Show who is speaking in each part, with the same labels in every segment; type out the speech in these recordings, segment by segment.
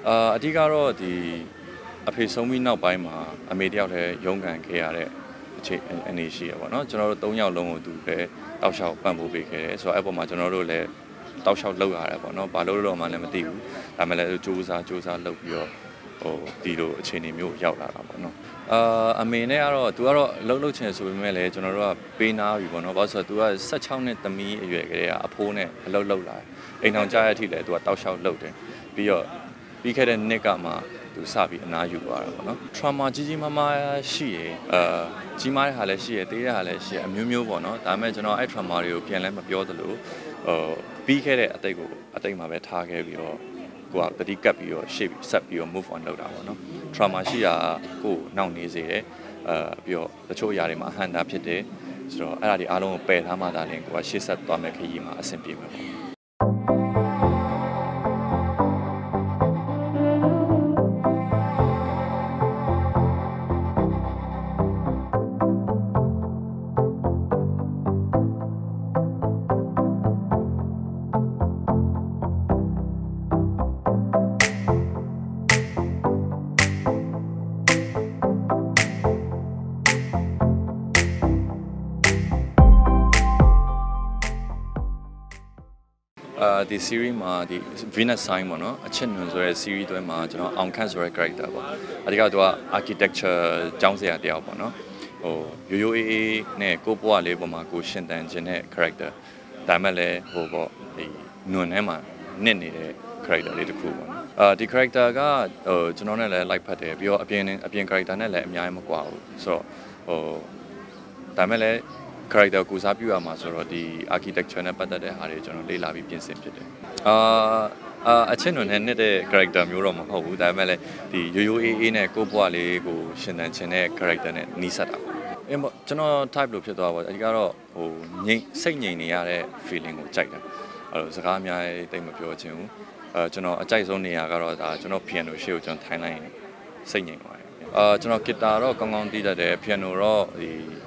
Speaker 1: အဓိကတော့ဒီအဖေဆုံးပြီးနောက်ပိုင်းမှာအမေတယောက်တည်းရုန်းကန်ခဲ့ရတဲ့အခြေအနေရှိရပါတော့ကျွန်တော်တို့၃ယောက်လုံးကိုသူလည်းတောက်လျှောက်ပံ့ပိုးပေးခဲ့တယ်ဆိုတော့အဲ့ပေါ်မှာကျွန်တော်တို့လည်းတောက်လျှောက်လောက်ရတယ်ပေါ့နော်ဘာလို့တော့မှလည်းမသိဘူးဒါမှလည်းစူးစမ်းလုပ်ပြီးတော့ဒီလိုအခြေအနေမျိုးရောက်လာတာပေါ့နော်အမေနဲ့ကတော့သူကတော့လှုပ်ချင်ဆိုပေမဲ့လည်းကျွန်တော်တို့ကပေးနာပြီပေါ့နော်ဘာလို့ဆိုတော့သူက16နှစ်သမီးအရွယ်ကလေးကအဖိုးနဲ့အလုပ်လုပ်လာအိမ်ထောင်ကြားရတဲ့အထိလည်းသူကတောက်လျှောက်လုပ်တယ်ပြီးတော့ပြီးခဲ့တဲ့နှစ်ကမှသူစပြီးအနားယူသွားတာပေါ့နော် trauma ကြီးမားမားရှိရကြီးမားတဲ့ဟာလည်းရှိရသေးတဲ့ဟာလည်းရှိရအမျိုးမျိုးပေါ့နော်ဒါပေမဲ့ကျွန်တော်အဲ့ trauma တွေကိုပြန်လဲမပြောသလိုပြီးခဲ့တဲ့အတိတ်မှာပဲထားခဲ့ပြီးတော့ကိုကတတိကပ်ပြီးတော့ရှေ့ဆက်ပြီးတော့ move on လုပ်တာပေါ့နော် trauma ရှိတာကိုနှောင့်နှေးစေတယ်ပြီးတော့တချို့အရာတွေမှာဟန်တာဖြစ်တယ်ဆိုတော့အဲ့ဒါတွေအားလုံးကိုပယ်ထားမှသာလျှင်ကိုကရှေ့ဆက်သွားမယ်ခရီးမှာအဆင်ပြေမှာပေါ့ဒီ series မှာဒီ Venus Sign ပေါ့နော်အချစ်နွန်ဆိုတဲ့ series တွဲမှာကျွန်တော်အောင်ခန့်ဆိုတဲ့ character ပေါ့အဓိကသူက architecture ကျောင်းဆရာတယောက်ပေါ့နော်ရိုးရိုးအေးနဲ့ကိုဘွားလေးပေါ်မှာကိုရှင်တန်ခြင်းတဲ့ character ဒါမှလည်းပေါ့ဒီနွန်ထဲမှာနစ်နေတဲ့ character လေးတစ်ခုပေါ့နော်ဒီ character ကကျွန်တော်နဲ့လည်း like ဖတ်တယ်ပြီးတော့အပြင် character နဲ့လည်းအများကြီးမကွာဘူးဆိုတော့ဒါမှလည်းcharacter ကိုစားပြုရမှာဆိုတော့ဒီ architecture နဲ့ပတ်သက်တဲ့ဟာတွေကျွန်တော်လေ့လာပြီးပြင်ဆင်ဖြစ်တယ်အချင်းတို့နဲ့နှစ်တဲ့ character မျိုးတော့မဟုတ်ဘူးဒါပေမဲ့လည်းဒီရိုးအေးနဲ့ကိုဘွားလေးကိုရှင်သန်ခြင်းတဲ့ character နဲ့နီးစပ်တာပေါ့ကျွန်တော် type လို့ဖြစ်သွားပါအဓိကတော့စိတ်ငြိမ်နေရတဲ့ feeling ကိုကြိုက်တယ်စကားအများကြီးတိတ်မပြောချင်ဘူးကျွန်တော်အကြိုက်ဆုံးနေရာကတော့ဒါကျွန်တော် piano ရှေ့ကိုကျွန်တော်ထိုင်လိုက်စိတ်ငြိမ်သွားတယ်ကျွန်တော် guitar တော့ကောင်းကောင်းတီးတတ်တယ် piano တော့ဒီ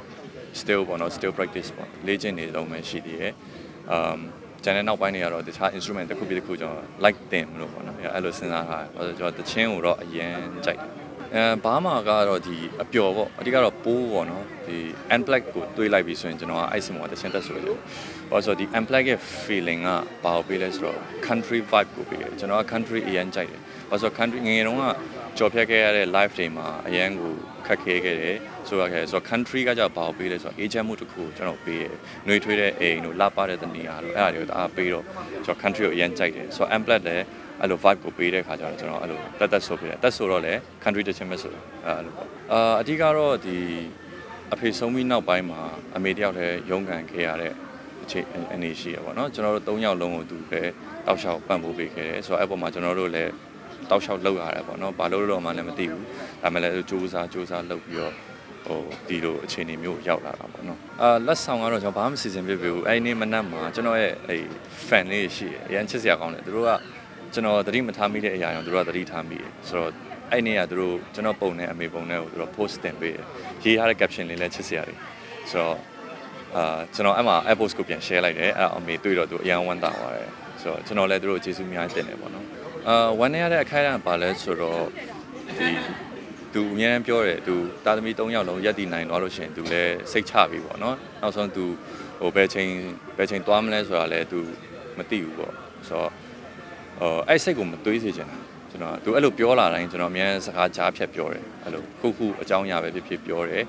Speaker 1: still ပေါ့နော် still practice ပေါ့လေ့ကျင့်နေတော့မှရှိသေးတယ်ကျန်တဲ့နောက်ပိုင်းတွေကတော့တခြား instrument တစ်ခုပြီးတစ်ခုကျွန်တော် like တင်လို့ပေါ့နော်အဲ့လိုစဉ်းစားထားတယ်ကျွန်တော်တချင်းကိုတော့အရင်ကြိုက်တယ်ဘာမှကတော့ဒီအပျော်ပေါ့အဓိကတော့ပိုးပေါ့နော်ဒီ unplugged ကိုတွေးလိုက်ပြီးဆိုရင်ကျွန်တော်အဲ့စမောတချင်းတက်ဆိုရတယ်ဘာလို့ဆိုဒီ unplugged ရဲ့ feeling ကဘာလို့ပေးလဲဆိုတော့ country vibe ကိုပေးတယ်ကျွန်တော်က country အရင်ကြိုက်တယ်ဘာလို့ဆို country ငယ်တုန်းကကြော်ဖြတ်ခဲ့ရတဲ့ live တွေမှာအရင်ကိုခက်ခဲခဲ့တယ်ဆိုတော့ country ကကြောက်ဘာလို့ပေးလဲဆိုတော့ agent မှုတစ်ခုကျွန်တော်ပေးတယ်နှွေးထွေးတဲ့အိမ်တို့လှပတဲ့တနေရာတို့အဲ့ဒါတွေကိုအားပေးတော့ကျွန်တော် country ကိုအရင်ကြိုက်တယ်ဆိုတော့ unplugged လည်းအဲ့လို vibe ကိုပေးတဲ့ခါကျတော့ကျွန်တော်အဲ့လိုတက်ဆိုပေးတယ်တက်ဆိုတော့လည်း country တစ်ချင်းပဲဆိုအဲ့လိုပေါ့အဓိကတော့ဒီအဖေဆုံးပြီးနောက်ပိုင်းမှာအမေတယောက်တည်းရုန်းကန်ခဲ့ရတဲ့အခြေအနေရှိရပါတော့ကျွန်တော်တို့၃ယောက်လုံးကိုသူလည်းတောက်လျှောက်ပံ့ပိုးပေးခဲ့တယ်ဆိုတော့အဲ့ပေါ်မှာကျွန်တော်တို့လည်းတောက်လျှောက်လောက်ရတယ်ပေါ့နော်ဘာလို့တော့မှလည်းမသိဘူးဒါမှလည်းစူးစမ်းလုပ်ပြီးတော့ဒီလိုအခြေအနေမျိုးရောက်လာတာပေါ့နော်လက်ဆောင်ကတော့ကျွန်တော်ဘာမှမစီစဉ်ပြဘူးအဲ့ဒီနေ့မနက်မှာကျွန်တော်ရဲ့အဲ့ fan လေးရှိတယ်အရင်ချစ်စရာကောင်းတယ်သူတို့ကကျွန်တော်သတိမထားမိတဲ့အရာတွေသူတို့ကသတိထားမိတယ်ဆိုတော့အဲ့နေ့ကသူတို့ကျွန်တော်ပုံနဲ့အမေပုံနဲ့ကိုသူတို့ post တင်ပေးတယ်ရေးထားတဲ့ caption လေးလည်းချစ်စရာတွေဆိုတော့ကျွန်တော်အဲ့မှာ app post ကိုပြန် share လိုက်တယ်အဲ့အမေတွေ့တော့သူအရန်ဝမ်းသာသွားတယ်ဆိုတော့ကျွန်တော်လည်းသူတို့ကျေးဇူးအများကြီးတင်တယ်ပေါ့နော်ဝန်နေရတဲ့အခိုင်အတန့်ပါလဲဆိုတော့ဒီသူအများကြီးပြောတယ်သူတာသမီ3ယောက်လုံးရက်တည်နိုင်သွားလို့ရှိရင်သူလည်းစိတ်ချပြီပေါ့နော်နောက်ဆုံးသူဘယ်ချိန်သွားမလဲဆိုတာလည်းသူမသိဘူးပေါ့ဆိုတော့အဲ့စိတ်ကိုမတွေးစေချင်တာကျွန်တော်သူအဲ့လိုပြောလာတိုင်းကျွန်တော်အများစကားကြားဖြတ်ပြောတယ်အဲ့လိုခုအကြောင်းအရာပဲဖြစ်ပြောတယ်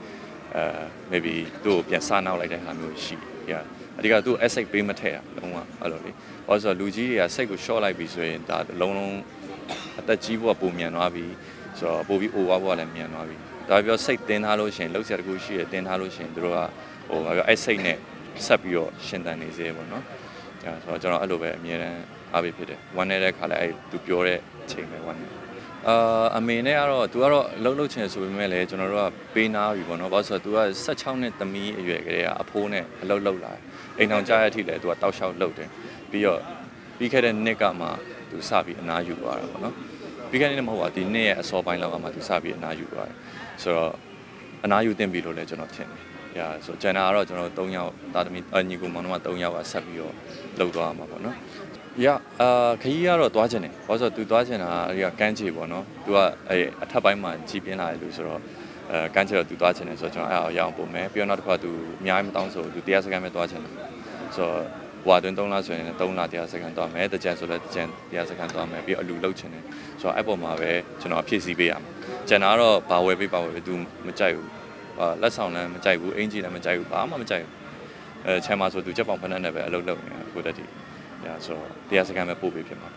Speaker 1: maybe သူ့ကိုပြန်စားနောက်လိုက်တဲ့ဟာမျိုးရှိတယ်အဓိကသူ့ asset ပေးမထည့်တာလုံးဝအဲ့လိုလေဘာလို့ဆိုတော့လူကြီးတွေကစိတ်ကို short လိုက်ပြီဆိုရင်ဒါလုံးအသက်ကြီးဖို့ပုံမြန်သွားပြီဆိုတော့ပို့ပြီး over ဖို့လည်းမြန်သွားပြီဒါပြောစိတ်တင်းထားလို့ရှိရင်လှုပ်ရှားတကူရှိရတင်းထားလို့ရှိရင်တို့ကပြောအဲ့စိတ်နဲ့ဆက်ပြီးတော့ရှင်သန်နေစေပေါ့နော်ဆိုတော့ကျွန်တော်အဲ့လိုပဲအမြဲတမ်းအားပေးဖြစ်တယ်ဝမ်းနေတဲ့ခါလည်းအဲ့သူပြောတဲ့အချိန်ပဲဝမ်းနေအမေနဲ့ကတော့သူကတော့လှုပ်ချင်ဆိုပေမဲ့လည်းကျွန်တော်တို့ကပေးနာပြီပေါ့နော်ဘာလို့ဆိုတော့သူက16နှစ်သမီးအရွယ်ကလေးကအဖိုးနဲ့အလုပ်လုပ်လာအိမ်ထောင်ကြားရတဲ့အထိလည်းသူကတောက်လျှောက်လုပ်တယ်ပြီးတော့ပြီးခဲ့တဲ့နှစ်ကမှသူစပြီးအနားယူသွားတာပေါ့နော်ပြီးခဲ့တဲ့နှစ်မဟုတ်ပါဒီနှစ်ရဲ့အစောပိုင်းလောက်ကမှသူစပြီးအနားယူသွားတယ်ဆိုတော့အနားယူတင်ပြီလို့လည်းကျွန်တော်ထင်တယ်ဆိုကျန်တာကတော့ကျွန်တော်3ယောက်သားသမီးညီကိုမောင်နှမ3ယောက်ကဆက်ပြီးတော့လုပ်သွားမှာပေါ့နော်呀，可以呀，多少钱呢？我说都多少钱啊？要感觉不喏，都啊，他白嘛，这边来就是说，感觉都多少钱呢？说就要不买，比如那的话都面没当说，都第二时间买多少钱呢？说华顿东那说东那第二时间多买，的讲说了讲第二时间多买，比如路钱呢？说一部嘛呗，就那 PCB 啊，讲那了包围都没在乎，那上呢没在乎，NG 呢没在乎，爸妈没在乎，起码说都这帮朋友那边路呢，过得的。Yeah, so 第二时間咪報俾片嘛。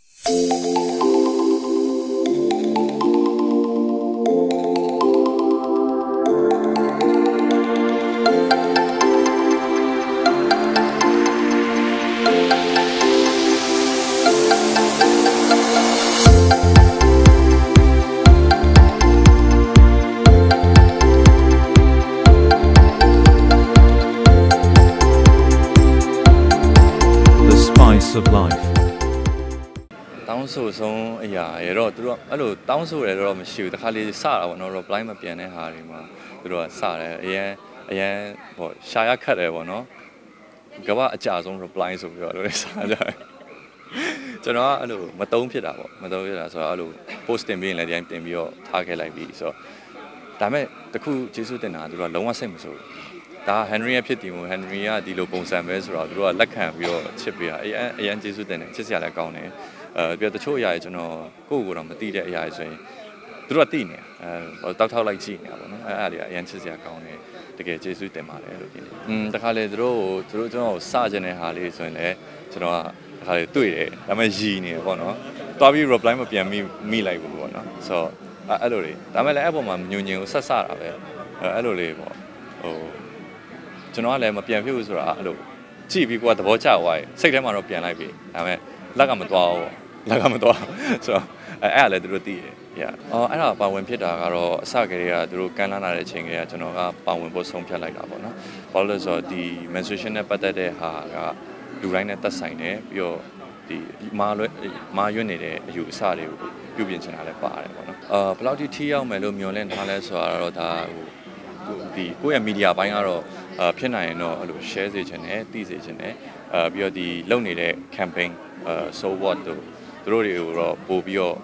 Speaker 2: Of life.
Speaker 1: တောင်းဆိုဆုံးအရာရတော့သူတို့အဲ့လိုတောင်းဆိုရတော့မရှိဘူးတခါလေးစတာပေါ့နော် reply မပြန်တဲ့ဟာတွေမှာသူတို့ကစတယ်အရန်ဟိုရှာရခတ်တယ်ပေါ့နော်ကဘာအကြဆုံး reply ဆိုပြီးတော့လို့စကြတယ်ကျွန်တော်ကအဲ့လိုမတုံးဖြစ်တာပေါ့မတုံးဖြစ်တာဆိုတော့အဲ့လို post တင်ပြီးရင်လည်းတင်ပြီးတော့ထားခဲ့လိုက်ပြီဆိုတော့ဒါမဲ့တခုကျေးဇူးတင်တာသူတို့ကလုံးဝစိတ်မဆိုးဒါ Henry ရဲ့ဖြစ်တည်မှု Henry ကဒီလိုပုံစံပဲဆိုတော့သူတို့ကလက်ခံပြီးတော့ချစ်ပေးတာအရန်ကျေးဇူးတင်တယ်ချစ်စရာလည်းကောင်းတယ်ပြီးတော့တချို့အရာတွေကျွန်တော်ကိုယ့်ကိုယ်တော့မသိတဲ့အရာတွေဆိုရင်သူတို့ကသိနေတောက်ထောက်လိုက်ကြည့်နေတာပေါ့နော်အဲ့ဒါတွေကအရန်ချစ်စရာကောင်းတယ်တကယ်ကျေးဇူးတင်ပါတယ်လို့ပြောတယ်တခါလေသူတို့ကျွန်တော်စကြတဲ့ဟာလေးဆိုရင်လည်းကျွန်တော်ကတခါလေတွေ့တယ်ဒါပေမဲ့ရည်နေတယ်ပေါ့နော်တွားပြီး reply မပြန်မိလိုက်ဘူးပေါ့နော်ဆိုတော့အဲ့လိုလေဒါပေမဲ့လည်းအဲ့ပေါ်မှာညွန်ညင်ကိုဆက်တာပဲအဲ့လိုလေးပေါ့ဟိုကျွန်တော်ကလည်းမပြန်ဖြစ်ဘူးဆိုတာအဲ့လိုကြည့်ပြီးကိုကသဘောကျသွားရင်စိတ်ထဲမှာတော့ပြန်လိုက်ပြီဒါပေမဲ့လက်ကမသွားဘူးဆိုတော့အဲ့ဒါလည်းသူတို့သိတယ်။ Yeah အဲ့ဒါပါဝင်ဖြစ်တာကတော့အစကတည်းကသူတို့ကမ်းလှမ်းလာတဲ့အချိန်ကလေးကကျွန်တော်ကပါဝင်ဖို့ဆုံးဖြတ်လိုက်တာပေါ့နော်။ဘာလို့လဲဆိုတော့ဒီ menstruation နဲ့ပတ်သက်တဲ့ဟာကလူတိုင်းနဲ့သက်ဆိုင်တယ်ပြီးတော့ဒီမာရွတ်နေတဲ့အယူအဆတွေကိုပြုပြင်ချင်တာလည်းပါတယ်ပေါ့နော်။ဘယ်လောက်ထိထိရောက်မယ်လို့မျှော်လင့်ထားလဲဆိုတာတော့ဒါဟိုဒီကိုယ့်ရဲ့ media ဘိုင်းကတော့ဖြစ်နိုင်ရင်တော့အဲ့လို share စေချင်တယ်သိစေချင်တယ်ပြီးတော့ဒီလုပ်နေတဲ့ campaign so what တို့သူတို့တွေကိုတော့ပို့ပြီးတော့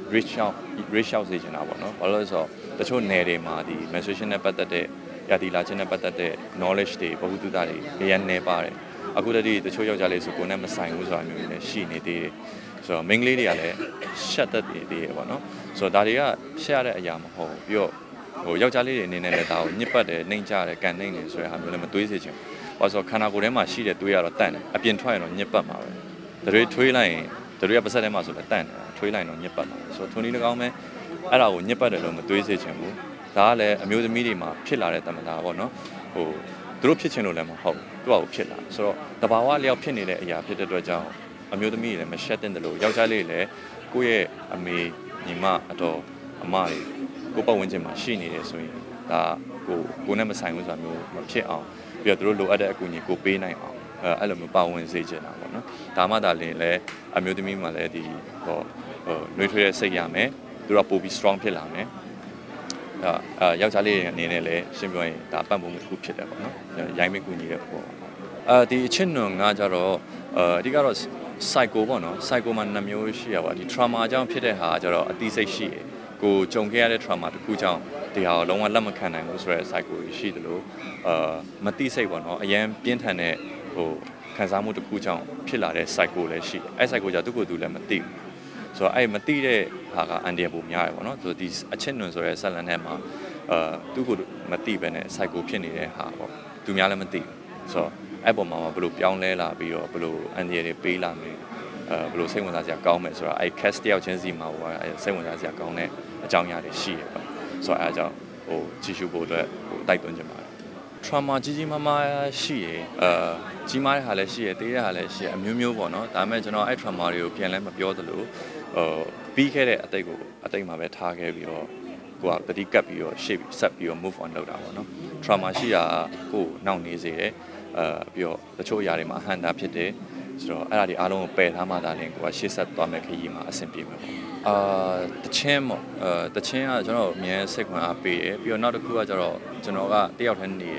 Speaker 1: reach out စေချင်တာပေါ့နော်ဘာလို့လဲဆိုတော့တချို့နယ်တွေမှာဒီ menstruation နဲ့ပတ်သက်တဲ့ရာသီလာခြင်းနဲ့ပတ်သက်တဲ့ knowledge တွေဘဝတုဒ္ဒတွေအရင်နေပါတယ်အခုတည်းတချို့ယောက်ျားလေးဆိုကိုယ်နဲ့မဆိုင်ဘူးဆိုတာမျိုးတွေလည်းရှိနေသေးတယ်ဆိုတော့ main လေးတွေကလည်း shut တတ်သေးတယ်ပေါ့နော်ဆိုတော့ဒါတွေက share ရတဲ့အရာမဟုတ်ပြီးတော့ဟိုယောက်ျားလေးတွေအနေနဲ့လည်းဒါကိုညစ်ပတ်တယ်နှိမ့်ကြတယ်ကန်နှိမ့်တယ်ဆိုတဲ့ဟာမျိုးလည်းမတွေးစေချင်ဘူးဘာလို့ဆိုခန္ဓာကိုယ်ထဲမှာရှိတဲ့တွေးရတော့တန့်တယ်အပြင်ထွက်ရင်တော့ညစ်ပတ်မှာပဲတွေထွေးလိုက်ရင်တွေကပါစက်ထဲမှာဆိုလည်းတန့်တယ်ထွေးလိုက်တော့ညစ်ပတ်မှာဆိုတော့ထုံဒီ၎င်းပဲအဲ့ဒါကိုညစ်ပတ်တယ်လို့မတွေးစေချင်ဘူးဒါကလည်းအမျိုးသမီးတွေမှာဖြစ်လာတဲ့တမတာပေါ့နော်ဟိုသူတို့ဖြစ်ချင်လို့လည်းမဟုတ်သူ့ဘာကိုဖြစ်လာဆိုတော့တဘာဝလျောက်ဖြစ်နေတဲ့အရာဖြစ်တဲ့အတွက်ကြောင့်အမျိုးသမီးတွေလည်းမရှက်တဲ့တယ်လို့ယောက်ျားလေးတွေလည်းကိုယ့်ရဲ့အမေညီမအတော်အမတွေကိုပတ်ဝန်းကျင်မှာရှိနေတယ်ဆိုရင်ဒါကိုနဲ့မဆိုင်ဘူးဆိုတာမျိုးမဖြစ်အောင်ပြီးတော့သူတို့လိုအပ်တဲ့အကူအညီကိုပေးနိုင်အောင်အဲ့လိုမျိုးပါဝင်စေချင်တာပေါ့နော်ဒါမှသာလျှင်လည်းအမျိုးသမီးမှလည်းဒီဟိုနှွေးထွေးတဲ့စိတ်ရမယ်သူတို့ပိုပြီး strong ဖြစ်လာမယ်ယောက်ျားလေးတွေအနေနဲ့လည်းရှင်းပြောရင်ဒါပံ့ပိုးမှုတစ်ခုဖြစ်တယ်ပေါ့နော်ရိုင်းမကူညီတဲ့ပေါ့ဒီအချင်းနွန်ကကြတော့အဓိကတော့ psycho ပေါ့နော် psycho မှာ2မျိုးရှိရပါဒီ trauma အကြောင်းဖြစ်တဲ့ဟာကြတော့အသိစိတ်ရှိတယ်ကိုကြုံခဲ့ရတဲ့ trauma တစ်ခုကြောင့်ဒီဟာကိုလုံးဝလက်မခံနိုင်ဘူးဆိုတဲ့ psycho ရှိတယ်လို့မသိစိတ်ပေါ့နော်အရင်ပြင်းထန်တဲ့ဟိုခံစားမှုတစ်ခုကြောင့်ဖြစ်လာတဲ့ psycho လည်းရှိတယ်အဲ့ psycho ကြောင့်သူ့ကိုယ်သူလည်းမသိဘူးဆိုတော့အဲ့မသိတဲ့ဟာကအန်ဒီယာပုံများရပေါ့နော်ဆိုတော့ဒီအချင်းနွန်ဆိုတဲ့ဇာတ်လမ်းထဲမှာသူ့ကိုယ်မသိပဲနဲ့ psycho ဖြစ်နေတဲ့ဟာပေါ့သူများလည်းမသိဘူးဆိုတော့အဲ့ပုံမှာဘယ်လိုပြောင်းလဲလာပြီးတော့ဘယ်လိုအန်ဒီယာတွေပေးလာမလဲဘယ်လိုစိတ်ဝင်စားစရာကောင်းမယ်ဆိုတော့အဲ့ cast တယောက်ချင်းစီမှာဟိုစိတ်ဝင်စားစရာကောင်းတဲ့အကြောင်းအရာတွေရှိရပေါ့ဆိုတော့အဲ့အကြောင်းဟိုကြည့်ရှုဖို့အတွက်ဟိုတိုက်တွန်းချင်ပါတယ် trauma ကြီးမားမားရှိရကြီးမားတဲ့ဟာလည်းရှိရသေးတဲ့ဟာလည်းရှိရအမျိုးမျိုးပေါ့နော်ဒါပေမဲ့ကျွန်တော်အဲ့ trauma တွေကိုပြန်လဲမပြောသလိုပြီးခဲ့တဲ့အတိတ်မှာပဲထားခဲ့ပြီးတော့ကိုကတတိကပ်ပြီးတော့ရှေ့ဆက်ပြီးတော့ move on လုပ်တာပေါ့နော် trauma ရှိတာကိုနှောင့်နေစေတယ်ပြီးတော့တချို့အရာတွေမှာအဟန့်တာဖြစ်တယ်ဆိုတော့အဲ့ဒါဒီအားလုံးကိုပယ်ထားမှသာလျှင်ကိုကရှေ့ဆက်သွားမယ်ခရီးမှာအဆင်ပြေမှာပေါ့တချင်းပေါ့တချင်းကကျွန်တော်အမြဲစိတ်ဝင်အားပေးတယ်ပြီးတော့နောက်တစ်ခုကကျတော့ကျွန်တော်ကတယောက်တည်းနေတယ်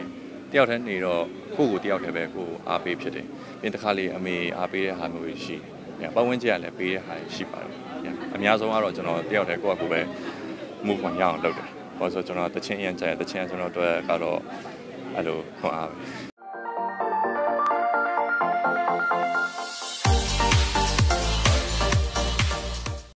Speaker 1: တယောက်တည်းနေတော့ကိုယ့်ကိုတယောက်တည်းပဲကိုယ်အားပေးဖြစ်တယ်ပြီးတစ်ခါလေအမေအားပေးတဲ့ဟာမျိုးရှိတယ်ပတ်ဝန်းကျင်ကလည်းပေးတဲ့ဟာရှိပါတယ်အများဆုံးကတော့ကျွန်တော်တယောက်တည်းကိုယ့်အကူပဲ move ဝင်ရအောင်လုပ်တယ်ဘာလို့ဆိုကျွန်တော်တချင်းအရင်ကြိုက်တချင်းကျွန်တော်တို့ကတော့အဲ့လိုခွန်အားပဲ